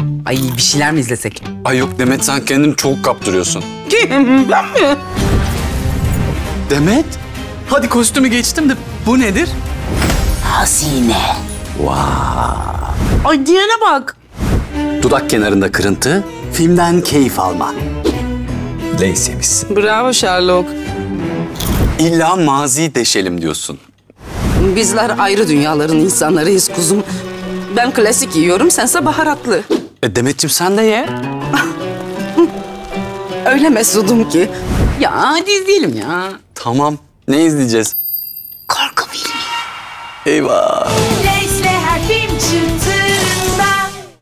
Ay bir şeyler mi izlesek? Ay yok Demet, sen kendini çok kaptırıyorsun. Kim? Ben mi? Demet, hadi kostümü geçtim de bu nedir? Hazine. Vay. Ay diyene bak. Dudak kenarında kırıntı, filmden keyif alma. Leysemişsin. Bravo Sherlock. İlla maziyi deşelim diyorsun. Bizler ayrı dünyaların insanlarıyız kuzum. Ben klasik yiyorum, sense baharatlı. Demetciğim sen de ye. Öyle mesudum ki. Ya hadi izleyelim ya. Tamam, ne izleyeceğiz? Korku filmi. Eyvah.